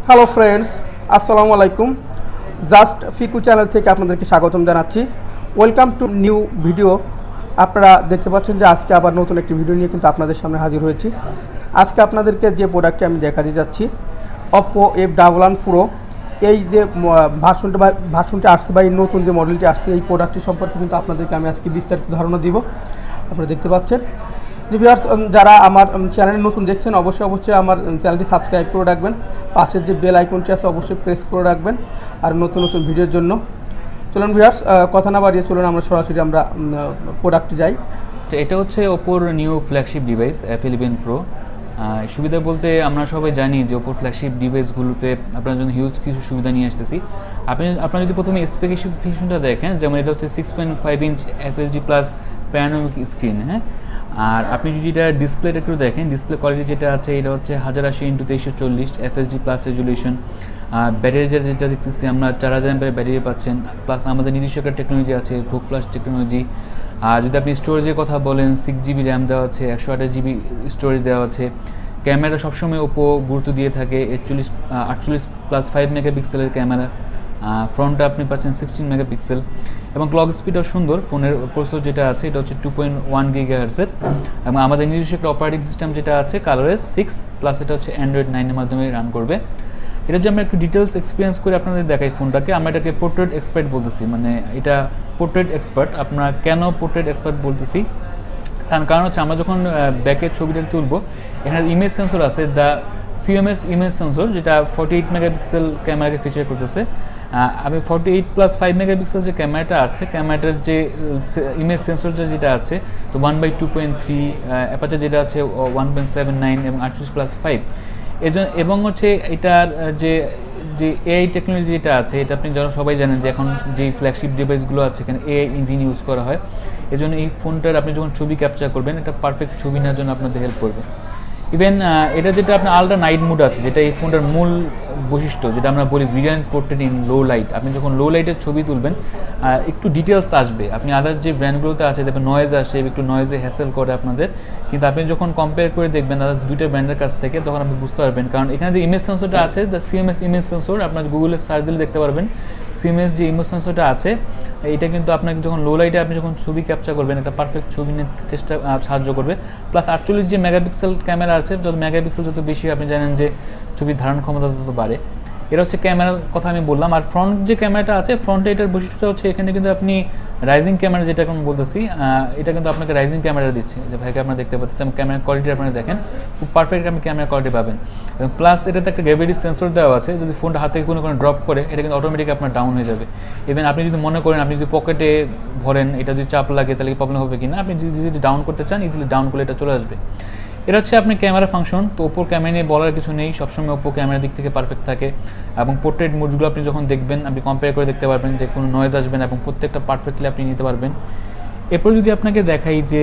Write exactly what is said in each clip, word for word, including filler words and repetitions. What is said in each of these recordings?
Hello friends, আসসালামু আলাইকুম। Just ফিকু channel থেকে আপনাদেরকে স্বাগতম জানাচ্ছি। Welcome to new video. আপনারা দেখতে পাচ্ছেন যে আজকে আবার নতুন একটি ভিডিও নিয়ে কিন্তু আপনাদের সামনে হাজির হয়েছি। আজকে আপনাদেরকে যে প্রোডাক্টটি আমি দেখাতে যাচ্ছি, Oppo F double one pro. এই যে ভার্সনটা বা ভার্সনটি আসছে বা এই নতুন যে মডেলটি আসছে, এই প্রোডাক্টটি সম্পর্কে কিন্তু আপনাদেরকে আমি আজকে বিস্তারিত ধারণা দিব। আপনারা দেখতে পাচ্ছেন যে ভিউয়ার্স, যারা আমার চ্যানেলে নতুন দেখছেন অবশ্যই অবশ্যই আমার চ্যানেলটি সাবস্ক্রাইব করে রাখবেন। পাশের যে বেল আইকনটি আছে অবশ্যই প্রেস করে রাখবেন আর নতুন নতুন ভিডিওর জন্য। চলুন ভিউয়ার্স, কথা না বাড়িয়ে চলুন আমরা সরাসরি আমরা প্রোডাক্টে যাই। এটা হচ্ছে ওপোর new flagship device F eleven pro. সুবিধা বলতে আমরা সবাই জানি যে ওপোর ফ্ল্যাগশিপ ডিভাইসগুলোতে আপনার জন্য হিউজ কিছু সুবিধা নিয়ে আসতেছি। আপনি আপনারা যদি প্রথমে স্পেসিফিকেশনটা দেখেন, যেমন এটা হচ্ছে six point five inch FSD plus panoramic screen. হ্যাঁ, আর আপনি যদি এটা ডিসপ্লেটা একটু দেখেন, ডিসপ্লে কোয়ালিটি যেটা আছে এটা হচ্ছে হাজার আশি ইন্টু তেইশশো চল্লিশ এফএসডি প্লাস রেজুলেশন। ব্যাটারি যেটা দেখতেছি আমরা চার হাজার এমপের ব্যাটারি পাচ্ছেন, প্লাস আমাদের নিজস্ব একটা টেকনোলজি আছে ভোক ফ্লাশ টেকনোলজি। আর যদি আপনি স্টোরেজের কথা বলেন, সিক্স জিবি র্যাম দেওয়া আছে, একশো আঠাশ জিবি স্টোরেজ দেওয়া আছে। ক্যামেরা সবসময় ওপো গুরুত্ব দিয়ে থাকে, একচল্লিশ আটচল্লিশ প্লাস ফাইভ মেগাপিক্সেলের ক্যামেরা। ফ্রন্টে আপনি পাচ্ছেন সিক্সটিন মেগাপিক্সেল এবং ক্লক স্পিডও সুন্দর। ফোনের প্রসেসর যেটা আছে এটা হচ্ছে টু পয়েন্ট ওয়ান গিগাহার্টজের এবং আমাদের নিজস্ব একটা অপারেটিং সিস্টেম যেটা আছে কালারএস সিক্স প্লাস, এটা হচ্ছে অ্যান্ড্রয়েড নাইনের মাধ্যমে রান করবে। এটা যে আমরা একটু ডিটেলস এক্সপিরিয়েন্স করে আপনাদের দেখাই ফোনটাকে, আমরা এটাকে পোর্ট্রেট এক্সপার্ট বলতেছি। মানে এটা পোর্ট্রেট এক্সপার্ট। আপনারা কেন পোর্ট্রেট এক্সপার্ট বলতেছি, তার কারণ হচ্ছে আমরা যখন ব্যাকের ছবিটা তুলবো, এখানে ইমেজ সেন্সর আছে, দ্য সিএমএস ইমেজ সেন্সর, যেটা ফর্টি এইট মেগাপিক্সেল ক্যামেরাকে ফিচার করতেছে। আমি forty eight plus five megapixel যে ক্যামেরাটা আছে, ক্যামেরাটার যে ইমেজ সেন্সরটা যেটা আছে তো one by two point three, aperture যেটা আছে ওয়ান পয়েন্ট সেভেন নাইন এবং আটচল্লিশ প্লাস ফাইভ এজন্য। এবং হচ্ছে এটার যে যে এআই টেকনোলজি যেটা আছে, এটা আপনি যারা সবাই জানেন যে এখন যে ফ্ল্যাগশিপ ডিভাইসগুলো আছে এখানে এআই ইঞ্জিন ইউজ করা হয়। এজন্য এই ফোনটার আপনি যখন ছবি ক্যাপচার করবেন, এটা পারফেক্ট ছবি নেওয়ার জন্য আপনাদের হেল্প করবে। ইভেন এটা যেটা আপনার আলট্রা নাইট মোড আছে, যেটা এই ফোনটার মূল বৈশিষ্ট্য, যেটা আমরা বলি brilliant portrait in low light. আপনি যখন লো লাইটের ছবি তুলবেন একটু ডিটেলস আসবে। আপনি আদার যে ব্র্যান্ডগুলোতে আছে দেখবেন নয়েজ আসে, একটু নয়েজে হ্যাসেল করে আপনাদের, কিন্তু আপনি যখন কম্পেয়ার করে দেখবেন আদার দুইটা ব্র্যান্ডের কাছ থেকে, তখন আপনি বুঝতে পারবেন। কারণ এখানে যে ইমেজ সেন্সরটা আছে, দ্য সিএমএস ইমেজ সেন্সর, আপনার গুগলে সার্চ দিলে দেখতে পারবেন সিএমএস যে ইমেজ সেন্সরটা আছে, এটা কিন্তু আপনাকে যখন লো লাইটে আপনি যখন ছবি ক্যাপচার করবেন, একটা পারফেক্ট ছবি নিতে চেষ্টা সাহায্য করবে। প্লাস আটচল্লিশ যে মেগাপিক্সেল ক্যামেরা আছে, যত মেগাপিক্সেল যত বেশি আপনি জানেন যে ছবির ধারণ ক্ষমতা তত বাড়ে। এটা হচ্ছে ক্যামেরার কথা আমি বললাম। আর ফ্রন্ট যে ক্যামেরাটা আছে, ফ্রন্টে এটার বৈশিষ্ট্যটা হচ্ছে এখানে কিন্তু আপনি রাইজিং ক্যামেরা যেটা এখন বলতেছি, এটা কিন্তু আপনাকে রাইজিং ক্যামেরা দিচ্ছে, যে ভাইকে আপনারা দেখতে পাচ্ছেন। এবং ক্যামেরার কোয়ালিটি আপনারা দেখেন, খুব পারফেক্ট আপনি ক্যামেরা কোয়ালিটি পাবেন। এবং প্লাস এটাতে একটা গ্র্যাভিটি সেন্সর দেওয়া আছে, যদি ফোনটা হাতে কোনো কোনো ড্রপ করে এটা কিন্তু অটোমেটিক আপনার ডাউন হয়ে যাবে। ইভেন আপনি যদি মনে করেন আপনি যদি পকেটে ভরেন, এটা যদি চাপ লাগে তাহলে প্রবলেম হবে কিনা, আপনি যদি যদি ডাউন করতে চান ইজিলি ডাউন করলে এটা চলে আসবে। এটা হচ্ছে আপনি ক্যামেরা ফাংশন। তো ওপোর ক্যামেরা নিয়ে বলার কিছু নেই, সবসময় ওপো ক্যামেরার দিক থেকে পারফেক্ট থাকে। এবং পোর্ট্রেট মোডগুলো আপনি যখন দেখবেন, আপনি কম্পেয়ার করে দেখতে পারবেন যে কোনো নয়েজ আসবে না এবং প্রত্যেকটা পারফেক্টলি আপনি নিতে পারবেন। এরপর যদি আপনাকে দেখাই যে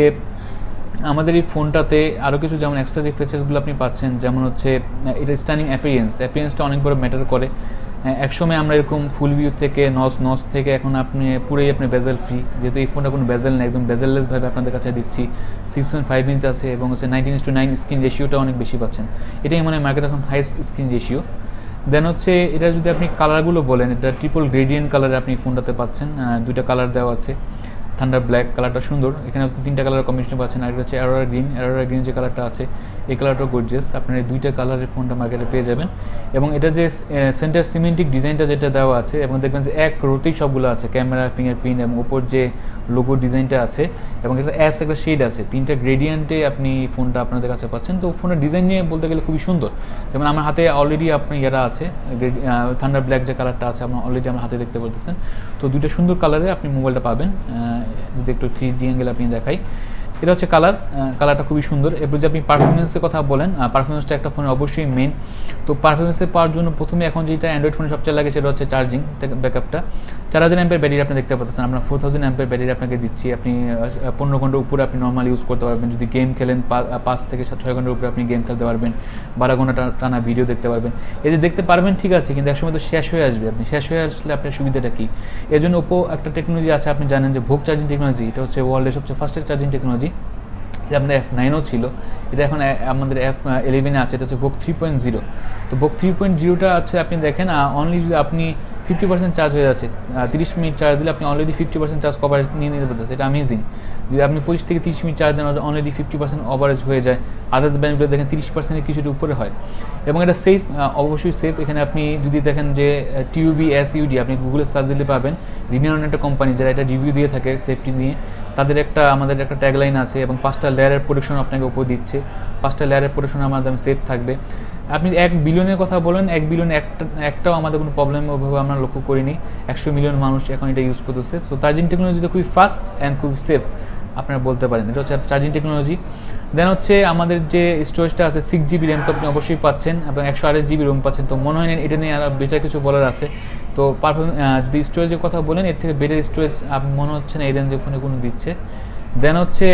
আমাদের এই ফোনটাতে আরও কিছু যেমন এক্সট্রা যে ফিচার্সগুলো আপনি পাচ্ছেন, যেমন হচ্ছে এটা স্ট্যান্ডিং অ্যাপিয়ারেন্স অ্যাপিয়ারেন্সটা অনেক বড় ম্যাটার করে। একসময় আমরা এরকম ফুল ভিউ থেকে নস নস থেকে এখন আপনি পুরোই আপনি বেজেল ফ্রি, যেহেতু এই ফোনটা কোনো বেজেল নেই, একদম বেজেললেসভাবে আপনাদের কাছে দিচ্ছি। সিক্স পয়েন্ট ফাইভ ইঞ্চ আছে এবং হচ্ছে nineteen is to nine screen রেশিওটা অনেক বেশি পাচ্ছেন। এটাই মানে মার্কেট এখন হাইস্ট স্ক্রিন রেশিও। দেন হচ্ছে এটা যদি আপনি কালারগুলো বলেন, এটা ট্রিপল গ্রেডিয়েন্ট কালারে আপনি ফোনটাতে পাচ্ছেন। দুইটা কালার দেওয়া আছে, থান্ডার ব্ল্যাক কালারটা সুন্দর, এখানে তিনটা কালারের কম্বিনেশন পাচ্ছেন। আর হচ্ছে অ্যারোরা গ্রিন, অ্যারোরা গ্রিন যে কালারটা আছে এই কালারটাও গর্জিয়াস। আপনার এই দুইটা কালারের ফোনটা মার্কেটে পেয়ে যাবেন। এবং এটা যে সেন্টার সিমেন্টিক ডিজাইনটা যেটা দেওয়া আছে, এবং দেখবেন যে এক রোতেই সবগুলো আছে, ক্যামেরা, ফিঙ্গারপ্রিন্ট এবং ওপর যে লোগো ডিজাইনটা আছে, এবং এটা অ্যাস একটা শেড আছে, তিনটা গ্রেডিয়েন্টে আপনি ফোনটা আপনাদের কাছে পাচ্ছেন। তো ফোনের ডিজাইন নিয়ে বলতে গেলে খুবই সুন্দর। যেমন আমার হাতে অলরেডি আপনি ইয়ারা আছে, থান্ডার ব্ল্যাক যে কালারটা আছে আপনার অলরেডি আমার হাতে দেখতে পাচ্ছেন। তো দুইটা সুন্দর কালারে আপনি মোবাইলটা পাবেন। যদি একটু থ্রি ডি অ্যাঙ্গেল আপনি দেখাই, এটা হচ্ছে কালার, কালারটা খুবই সুন্দর। এরপর যে আপনি পারফরমেন্সের কথা বলেন, পারফরমেন্সটা একটা ফোনের অবশ্যই মেন। তো পারফরমেন্সে পাওয়ার জন্য প্রথমে এখন যেটা অ্যান্ড্রয়েড ফোনে সবচেয়ে লাগে সেটা হচ্ছে চার্জিং ব্যাকআপটা। চার হাজার অ্যাম্পের ব্যাটারি আপনি দেখতে পাচ্ছেন, আমরা ফোর থাউজেন্ড অ্যাম্পের ব্যাটারি আপনাকে দিচ্ছি। আপনি পনেরো ঘন্টার উপরে আপনি নর্মালি ইউজ করতে পারবেন। যদি গেম খেলেন পাঁচ থেকে সাত ছয় ঘন্টার উপরে আপনি গেম খেলতে পারবেন, বারো ঘন্টা টানা ভিডিও দেখতে পারবেন। এই যে দেখতে পারবেন ঠিক আছে, কিন্তু একসময় তো শেষ হয়ে আসবে। আপনি শেষ হয়ে আসলে আপনার সুবিধাটা কী? এই জন্য ওপো একটা টেকনোলজি আছে, আপনি জানেন যে ভোক চার্জিং টেকনোলজি, এটা হচ্ছে ওয়ার্ল্ডের সবচেয়ে ফাস্টেস্ট চার্জিং টেকনোলজি। যে আপনার এফ নাইনও ছিল, এটা এখন আমাদের এফ ইলেভেনে আছে, এটা হচ্ছে ভোক থ্রি পয়েন্ট জিরো। তো ভোক থ্রি পয়েন্ট জিরোটা হচ্ছে আপনি দেখেন অনলি যদি আপনি ফিফটি পার্সেন্ট চার্জ হয়ে যাচ্ছে, তিরিশ মিনিট চার্জ দিলে আপনি already fifty percent charge coverage নিয়ে নিতে পারতেছে, এটা অ্যামেজিং। যদি আপনি পঁচিশ থেকে তিরিশ মিনিট চার্জ দেন অলরেডি ফিফটি পার্সেন্ট কভারেজ হয়ে যায়। আদার্স ব্র্যান্ডগুলো দেখেন তিরিশ পার্সেন্টের কিছুটা উপরে হয়, এবং এটা সেফ, অবশ্যই সেফ। এখানে আপনি যদি দেখেন যে টিউবি এস ইউডি আপনি গুগলে সার্চ দিলে পাবেন, রিনিয়ন একটা কোম্পানি যারা এটা রিভিউ দিয়ে থাকে সেফটি নিয়ে, তাদের একটা আমাদের একটা ট্যাগলাইন আছে, এবং পাঁচটা লেয়ারের প্রোটেকশন আপনাকে উপর দিচ্ছে, পাঁচটা লেয়ারের প্রোটেকশন আমাদের সেফ থাকবে। আপনি এক বিলিয়নের কথা বলেন, এক বিলিয়ন একটা একটাও আমাদের কোনো প্রবলেম ওভাবে আমরা লক্ষ্য করিনি। একশো মিলিয়ন মানুষ এখন এটা ইউজ করতেছে। সো চার্জিং টেকনোলজিটা খুবই ফাস্ট অ্যান্ড খুবই সেফ আপনারা বলতে পারেন, এটা হচ্ছে চার্জিং টেকনোলজি। দেন হচ্ছে আমাদের যে স্টোরেজটা আছে সিক্স জিবি র্যাম তো আপনি অবশ্যই পাচ্ছেন, এবং একশো আঠাশ জিবি রোম পাচ্ছেন। তো মনে হয় না এটা নিয়ে আর বেটার কিছু বলার আছে। তো পারফরমেন্স যদি স্টোরেজের কথা বলেন, এর থেকে বেটার স্টোরেজ মনে হচ্ছে না এই রেঞ্জের ফোনে কোনো দিচ্ছে। দেন হচ্ছে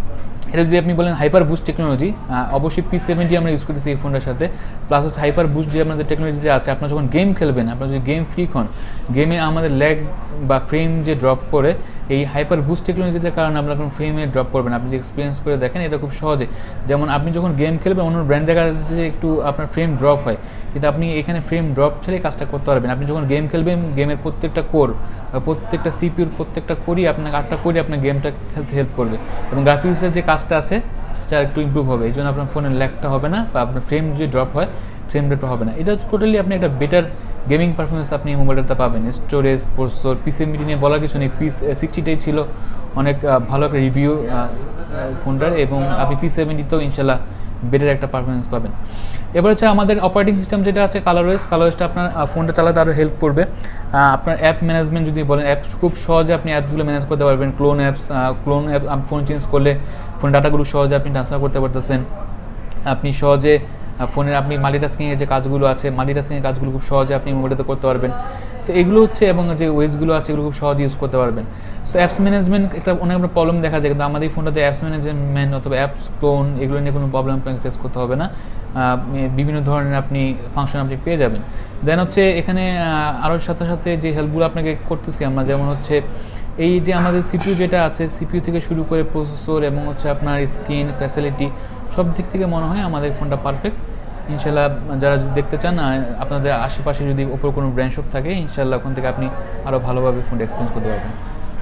এটা যদি আপনি বলেন হাইপার বুস্ট টেকনোলজি, অবশ্যই পি সেভেন্টি আমরা ইউজ করতেছি এই ফোনটার সাথে। প্লাস হচ্ছে হাইপার বুস্ট যে আপনাদের টেকনোলজিটা আছে, আপনার যখন গেম খেলবেন, আপনার যদি গেম ফ্রি হন, গেমে আমাদের ল্যাগ বা ফ্রেম যে ড্রপ করে, এই হাইপার বুস্ট টেকনোলজিটার কারণে আপনার কোনো ফ্রেমে ড্রপ করবে না। আপনি যদি এক্সপিরিয়েন্স করে দেখেন এটা খুব সহজে, যেমন আপনি যখন গেম খেলবেন অন্য ব্র্যান্ড দেখা যাচ্ছে যে একটু আপনার ফ্রেম ড্রপ হয়, কিন্তু আপনি এখানে ফ্রেম ড্রপ ছেড়ে কাজটা করতে পারবেন। আপনি যখন গেম খেলবেন, গেমের প্রত্যেকটা কোর, প্রত্যেকটা সিপিউর প্রত্যেকটা কোরই আপনাকে আটটা কোরই আপনার গেমটা খেলতে হেল্প করবে, এবং গ্রাফিক্সের যে কাজটা আছে সেটা একটু ইমপ্রুভ হবে। এই জন্য আপনার ফোনের ল্যাগটা হবে না, বা আপনার ফ্রেম যে ড্রপ হয় ফ্রেম ড্রপটা হবে না। এটা টোটালি আপনি একটা বেটার গেমিং পারফরমেন্স আপনি এই মোবাইলটাতে পাবেন। স্টোরেজ, প্রসেসর, পিসি মিটি নিয়ে বলার কিছু নেই, পিস সিক্সটিটাই ছিল অনেক ভালো একটা রিভিউ ফোনটার, এবং আপনি পি সেভেন্টিতেও ইনশাল্লাহ বেটার একটা পারফরমেন্স পাবেন। এবার হচ্ছে আমাদের অপারেটিং সিস্টেম যেটা আছে কালারওয়েজ, কালারওয়েজটা আপনার ফোনটা চালাতে আরও হেল্প করবে। আপনার অ্যাপ ম্যানেজমেন্ট যদি বলেন, অ্যাপ খুব সহজে আপনি অ্যাপসগুলো ম্যানেজ করতে পারবেন। Clone apps, clone app phone change করলে ফোন ডাটাগুলো সহজে আপনি ট্রান্সফার করতে পারতেছেন। আপনি সহজে ফোনের আপনি মাল্টিটাস্কিংয়ের যে কাজগুলো আছে, মাল্টিটাস্কিংয়ের কাজগুলো খুব সহজে আপনি মোবাইলটাতে করতে পারবেন। তো এগুলো হচ্ছে, এবং যে ওয়েজগুলো আছে এগুলো খুব সহজে ইউজ করতে পারবেন। সো অ্যাপস ম্যানেজমেন্ট একটা অনেক প্রবলেম দেখা যায়, কিন্তু আমাদের এই ফোনটাতে অ্যাপস ম্যানেজমেন্ট অথবা অ্যাপস ক্লোন এগুলো নিয়ে কোনো প্রবলেম আপনাকে ফেস করতে হবে না। বিভিন্ন ধরনের আপনি ফাংশন আপনি পেয়ে যাবেন। দেন হচ্ছে এখানে আরও সাথে সাথে যে হেল্পগুলো আপনাকে করতেছি আমরা, যেমন হচ্ছে এই যে আমাদের সিপিইউ যেটা আছে, সিপিইউ থেকে শুরু করে প্রসেসর এবং হচ্ছে আপনার স্ক্রিন ফ্যাসিলিটি সব দিক থেকে মনে হয় আমাদের ফোনটা পারফেক্ট। ইনশাল্লাহ যারা যদি দেখতে চান, আপনাদের আশেপাশে যদি ওপর কোনো ব্র্যান্ড শপ থাকে, ইনশাল্লাহ ওখান থেকে আপনি আরও ভালোভাবে ফোনটা এক্সপিরিয়েন্স করতে পারবেন।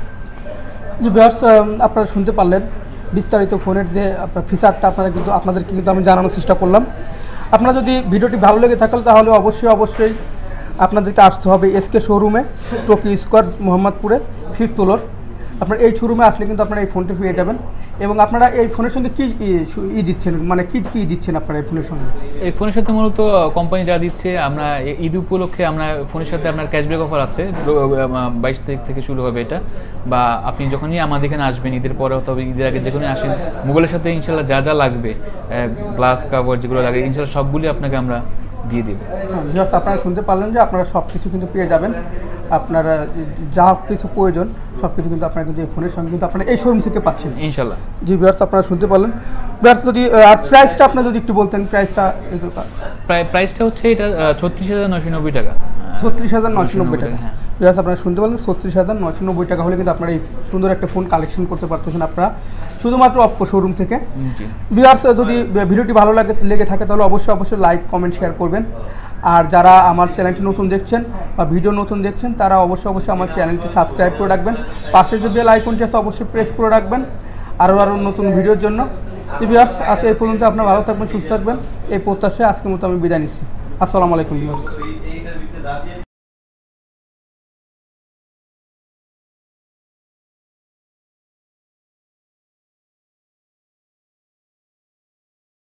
জি ভিউয়ার্স, আপনারা শুনতে পারলেন বিস্তারিত ফোনের যে আপনার ফিচারটা আপনারা কিন্তু আপনাদেরকে কিন্তু আমি জানানোর চেষ্টা করলাম। আপনারা যদি ভিডিওটি ভালো লেগে থাকে তাহলে অবশ্যই অবশ্যই আপনাদেরকে আসতে হবে এসকে শোরুমে, টোকিও স্কোয়ার মোহাম্মদপুরে ফিফথ ফ্লোর। আপনার এই শোরুমে আসলে কিন্তু আপনারা এই ফোনটি পেয়ে যাবেন। এবং আপনারা এই ফোনের সঙ্গে কী ই দিচ্ছেন, মানে কী কী দিচ্ছেন আপনারা এই ফোনের সঙ্গে? এই ফোনের সাথে মূলত কোম্পানি যা দিচ্ছে, আমরা ঈদ উপলক্ষে আমরা ফোনের সাথে আপনার ক্যাশব্যাক অফার আছে, বাইশ তারিখ থেকে শুরু হবে এটা। বা আপনি যখনই আমাদের এখানে আসবেন ঈদের পরে অথবা ঈদের আগে যখনই আসেন, মোবাইলের সাথে ইনশাল্লাহ যা যা লাগবে, গ্লাস কাভার যেগুলো লাগে, ইনশাল্লাহ সবগুলি আপনাকে আমরা দিয়ে দেবো। জাস্ট আপনারা শুনতে পারলেন যে আপনারা সব কিছু কিন্তু পেয়ে যাবেন। আপনারা যা কিছু প্রয়োজন সব কিছু কিন্তু আপনারা কিন্তু এই ফোনের সঙ্গে কিন্তু আপনারা এই শোরুম থেকে পাচ্ছেন ইনশাল্লাহ। জি ভিউয়ার্স, আপনারা শুনতে পারলেন। ভিউয়ার্স, যদি আর প্রাইসটা আপনারা যদি একটু বলতেন, প্রাইসটা প্রাইসটা হচ্ছে এটা ছত্রিশ হাজার নয়শো নব্বই টাকা। ছত্রিশ হাজার নয়শো নব্বই টাকা হ্যাঁ ভিউয়ার্স, আপনারা শুনতে পারলেন ছত্রিশ হাজার নয়শো নব্বই টাকা হলে কিন্তু আপনারা এই সুন্দর একটা ফোন কালেকশন করতে পারতেছেন আপনারা শুধুমাত্র অপ্পো শোরুম থেকে। ভিউয়ার্স, যদি ভিডিওটি ভালো লাগে লেগে থাকে তাহলে অবশ্যই অবশ্যই লাইক কমেন্ট শেয়ার করবেন। আর যারা আমার চ্যানেলটি নতুন দেখছেন বা ভিডিও নতুন দেখছেন, তারা অবশ্যই অবশ্যই আমার চ্যানেলটি সাবস্ক্রাইব করে রাখবেন। পাশে যে বেল আইকনটি আছে অবশ্যই প্রেস করে রাখবেন আরও আরও নতুন ভিডিওর জন্য। ভিউয়ার্স, আজকে এই পর্যন্ত আপনারা ভালো থাকবেন, সুস্থ থাকবেন এই প্রত্যাশায় আজকের মতো আমি বিদায় নিচ্ছি। আসসালামু আলাইকুম ভিউয়ার্স।